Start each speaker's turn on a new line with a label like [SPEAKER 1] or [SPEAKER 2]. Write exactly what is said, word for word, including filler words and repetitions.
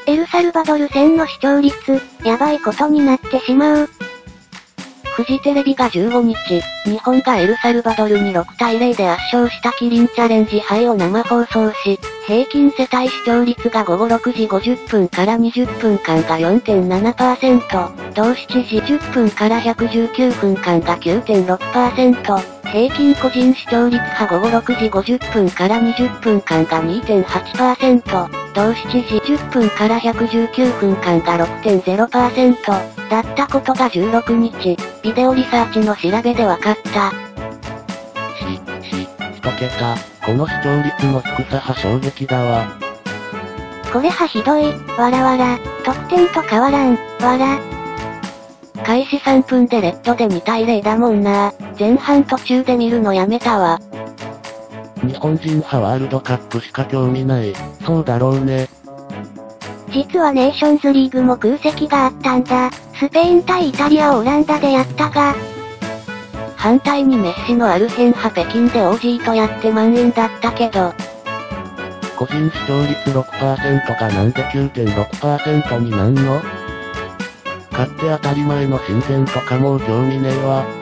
[SPEAKER 1] エルサルバドル戦の視聴率、やばいことになってしまう。
[SPEAKER 2] フジテレビがじゅうごにち、日本がエルサルバドルにろくたいゼロで圧勝したキリンチャレンジ杯を生放送し、平均世帯視聴率がごごろくじごじゅっぷんからにじゅっぷんかんが よんてんななパーセント、同しちじじゅっぷんからひゃくじゅうきゅうふんかんが きゅうてんろくパーセント、平均個人視聴率はごごろくじごじゅっぷんからにじゅっぷんかんが にてんはちパーセント、同しちじじゅっぷんからひゃくじゅうきゅうふんかんが ろくてんゼロパーセント、だったことがじゅうろくにち、ビデオリサーチの調べで分かった。
[SPEAKER 3] し、し、一桁、この視聴率の低さは衝撃だわ。
[SPEAKER 1] これはひどい、わらわら、得点と変わらん、わら。
[SPEAKER 2] 開始さんぷんでレッドでにたいゼロだもんな。前半途中で見るのやめたわ。
[SPEAKER 3] 日本人はワールドカップしか興味ない。そうだろうね。
[SPEAKER 1] 実はネーションズリーグも空席があったんだ。スペイン対イタリアをオランダでやったが。
[SPEAKER 2] 反対にメッシのアルヘン派北京で オージー とやって満員だったけど。
[SPEAKER 3] 個人視聴率 ろくパーセント がなんで きゅうてんろくパーセント になんの？勝って当たり前の親善とかもう興味ねえわ。